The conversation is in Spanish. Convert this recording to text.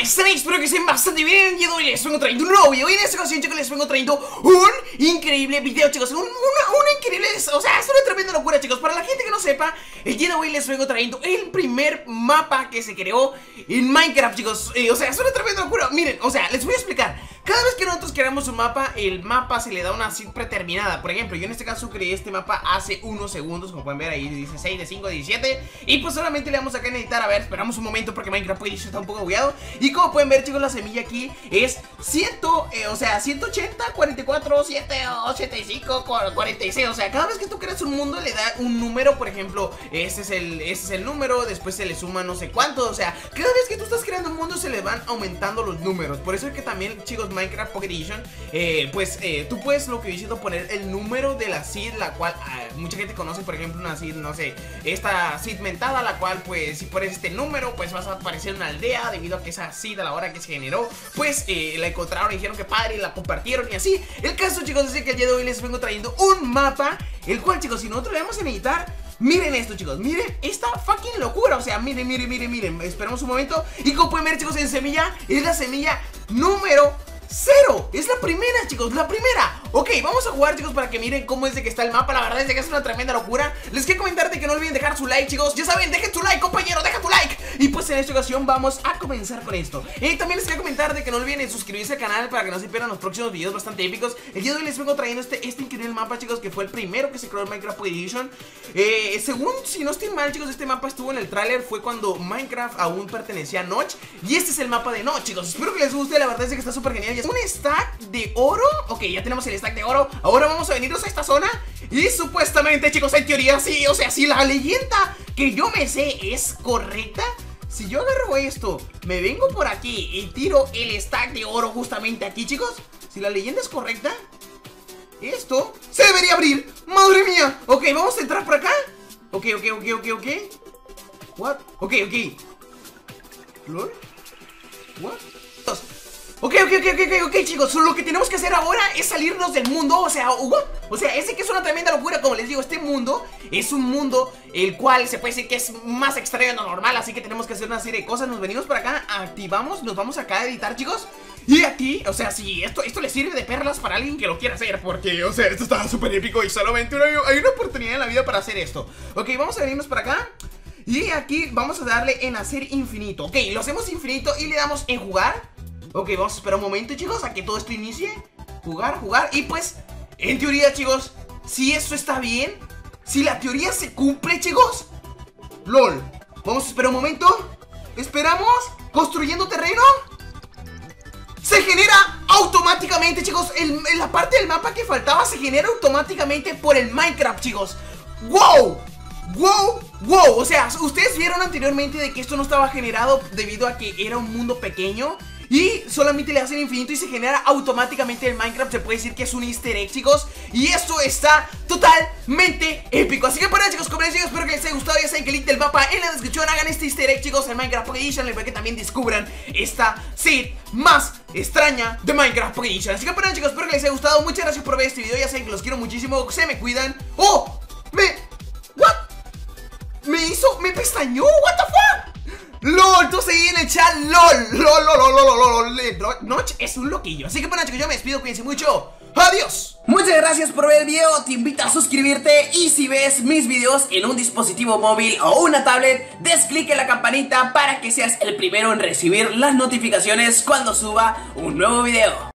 están? Espero que estén bastante bien. Y hoy les vengo trayendo un nuevo video. Y en esta ocasión, chicos, les vengo trayendo un increíble video, chicos. Una increíble, o sea, es una tremenda locura, chicos. Para la gente que no sepa, el día de hoy les vengo trayendo el primer mapa que se creó en Minecraft, chicos. O sea, es una tremenda locura. Miren, o sea, les voy a explicar. Cada vez que nosotros creamos un mapa, el mapa se le da una seed predeterminada. Por ejemplo, yo en este caso creé este mapa hace unos segundos. Como pueden ver ahí dice 6 de 5 de 17. Y pues solamente le damos acá en editar. A ver, esperamos un momento porque Minecraft Edition está un poco bugueado. Y como pueden ver, chicos, la semilla aquí es 180, 44, 7, 85, 46. O sea, cada vez que tú creas un mundo le da un número. Por ejemplo, este es el número. Después se le suma no sé cuánto. O sea, cada vez que tú estás creando un mundo se le van aumentando los números. Por eso es que también, chicos, Minecraft Pocket Edition, tú puedes, lo que diciendo, poner el número de la seed, la cual mucha gente conoce. Por ejemplo, una seed, no sé, esta seed mentada, la cual pues si pones este número pues vas a aparecer en una aldea, debido a que esa seed a la hora que se generó pues la encontraron y dijeron que padre y la compartieron y así. El caso, chicos, es que el día de hoy les vengo trayendo un mapa, el cual, chicos, si nosotros le vamos a editar, miren esto, chicos, miren esta fucking locura. O sea, miren, esperamos un momento. Y como pueden ver, chicos, en semilla, es la semilla número 0, es la primera, chicos, la primera. Ok, vamos a jugar, chicos, para que miren cómo es de que está el mapa. La verdad es de que es una tremenda locura. Les quiero comentar de que no olviden dejar su like, chicos. Ya saben, dejen su like, compañero, deja tu like. Y pues en esta ocasión vamos a comenzar con esto. También les quiero comentar de que no olviden suscribirse al canal para que no se pierdan los próximos videos bastante épicos. El día de hoy les vengo trayendo este increíble mapa, chicos, que fue el primero que se creó en Minecraft Pocket Edition. Según, si no estoy mal, chicos, este mapa estuvo en el tráiler. Fue cuando Minecraft aún pertenecía a Notch. Y este es el mapa de Notch, chicos. Espero que les guste, la verdad es que está súper genial. Un stack de oro. Ok, ya tenemos el stack de oro. Ahora vamos a venirnos a esta zona. Y supuestamente, chicos, en teoría sí. O sea, si la leyenda que yo me sé es correcta, si yo agarro esto, me vengo por aquí y tiro el stack de oro justamente aquí, chicos, si la leyenda es correcta, esto se debería abrir. ¡Madre mía! Ok, vamos a entrar por acá. Ok. What? Ok. ¿Lol? What? Ok, chicos, lo que tenemos que hacer ahora es salirnos del mundo. O sea, ese que es una tremenda locura. Como les digo, este mundo es un mundo el cual se puede decir que es más extraño de lo normal. Así que tenemos que hacer una serie de cosas. Nos venimos por acá, activamos, nos vamos acá a editar, chicos. Y aquí, o sea, si esto le sirve de perlas para alguien que lo quiera hacer, porque, o sea, esto está súper épico y solamente hay una oportunidad en la vida para hacer esto. Ok, vamos a venirnos por acá. Y aquí vamos a darle en hacer infinito. Ok, lo hacemos infinito y le damos en jugar. Ok, vamos a esperar un momento, chicos, a que todo esto inicie. Jugar. Y pues, en teoría, chicos, si esto está bien, si la teoría se cumple, chicos, LOL, vamos a esperar un momento. Esperamos. Construyendo terreno. Se genera automáticamente, chicos. La parte del mapa que faltaba se genera automáticamente por el Minecraft, chicos. ¡Wow! O sea, ustedes vieron anteriormente de que esto no estaba generado debido a que era un mundo pequeño y solamente le hacen infinito y se genera automáticamente el Minecraft. Se puede decir que es un easter egg, chicos, y esto está totalmente épico. Así que bueno, chicos, como les digo, espero que les haya gustado. Ya saben que el link del mapa en la descripción. Hagan este easter egg, chicos, en Minecraft Pocket Edition, para que también descubran esta seed más extraña de Minecraft Pocket Edition. Así que bueno, chicos, espero que les haya gustado. Muchas gracias por ver este video. Ya saben que los quiero muchísimo. Se me cuidan. Me pestañó, what the fuck. LOL, tú seguí en el chat, LOL. Notch es un loquillo. Así que bueno, chicos, yo me despido, cuídense mucho. Adiós. Muchas gracias por ver el video, te invito a suscribirte. Y si ves mis videos en un dispositivo móvil o una tablet, des clic en la campanita para que seas el primero en recibir las notificaciones cuando suba un nuevo video.